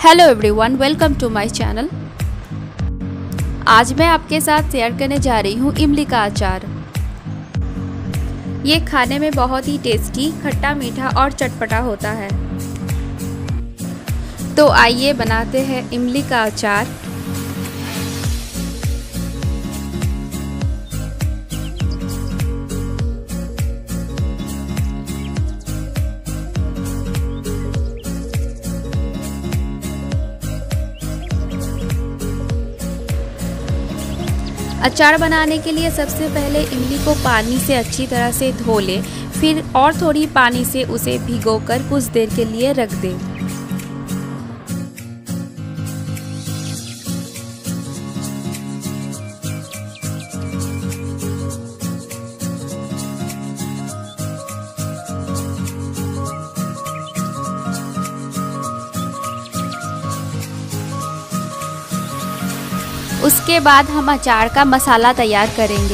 Hello everyone, welcome to my channel. आज मैं आपके साथ शेयर करने जा रही हूँ इमली का अचार। ये खाने में बहुत ही टेस्टी, खट्टा मीठा और चटपटा होता है। तो आइए बनाते हैं इमली का अचार। अचार बनाने के लिए सबसे पहले इमली को पानी से अच्छी तरह से धो लें, फिर और थोड़ी पानी से उसे भिगोकर कुछ देर के लिए रख दें। उसके बाद हम अचार का मसाला तैयार करेंगे।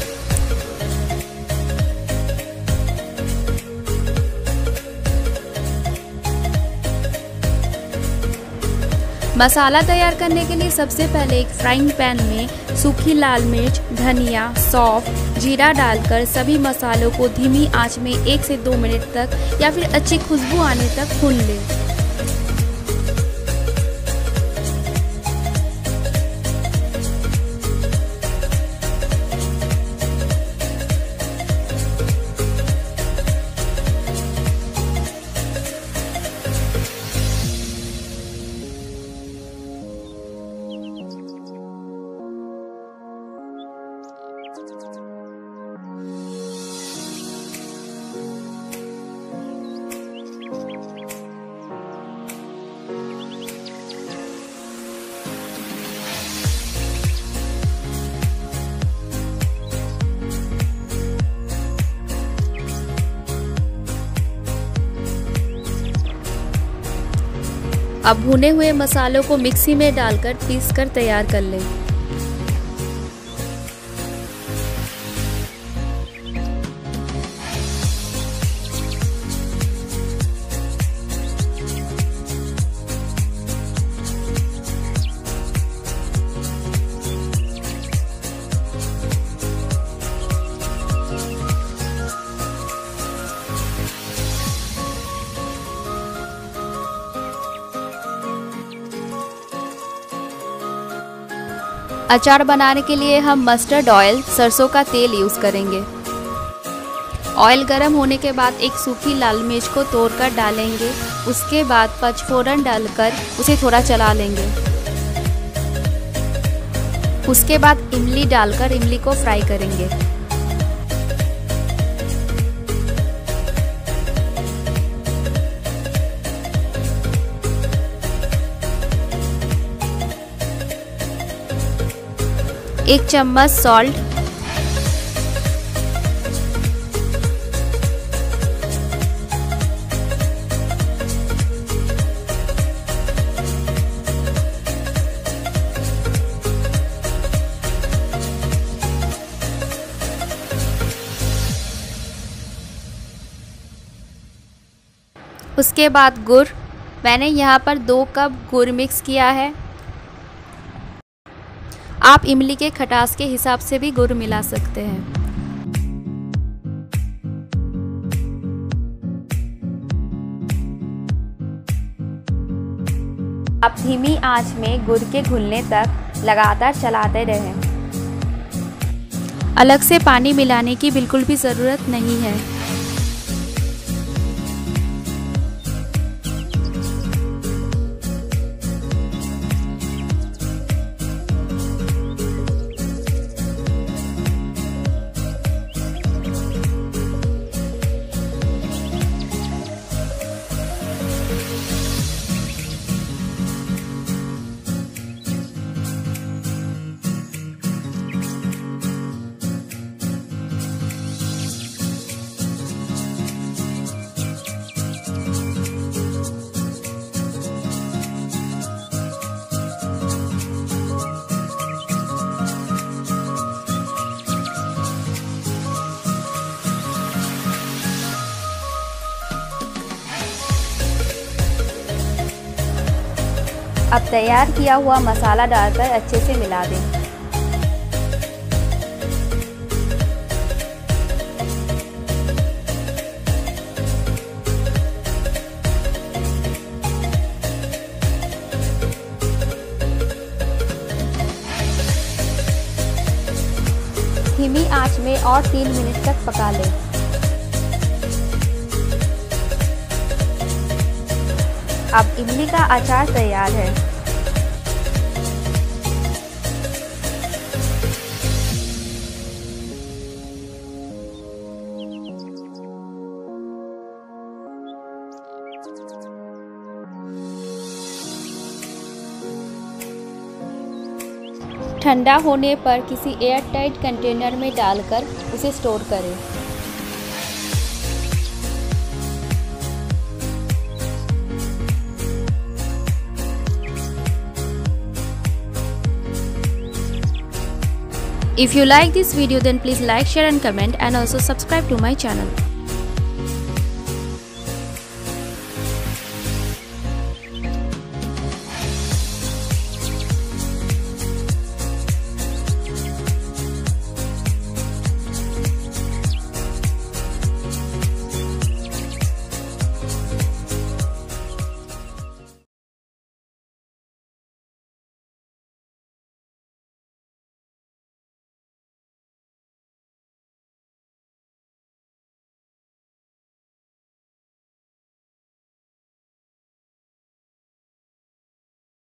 मसाला तैयार करने के लिए सबसे पहले एक फ्राइंग पैन में सूखी लाल मिर्च, धनिया, सौंफ, जीरा डालकर सभी मसालों को धीमी आंच में 1 से 2 मिनट तक या फिर अच्छी खुशबू आने तक भून लें। अब भुने हुए मसालों को मिक्सी में डालकर पीसकर तैयार कर लें। अचार बनाने के लिए हम मस्टर्ड ऑयल, सरसों का तेल यूज़ करेंगे। ऑयल गर्म होने के बाद एक सूखी लाल मिर्च को तोड़कर डालेंगे। उसके बाद पचफोरन डालकर उसे थोड़ा चला लेंगे। उसके बाद इमली डालकर इमली को फ्राई करेंगे। एक चम्मच सॉल्ट, उसके बाद गुड़। मैंने यहाँ पर 2 कप गुड़ मिक्स किया है। आप इमली के खटास के हिसाब से भी गुड़ मिला सकते हैं। आप धीमी आंच में गुड़ के घुलने तक लगातार चलाते रहें। अलग से पानी मिलाने की बिल्कुल भी ज़रूरत नहीं है। अब तैयार किया हुआ मसाला डालकर अच्छे से मिला दें। धीमी आंच में और 3 मिनट तक पका लें। अब इमली का अचार तैयार है। ठंडा होने पर किसी एयरटाइट कंटेनर में डालकर उसे स्टोर करें। If you like this video, then please like, share and comment, and also subscribe to my channel.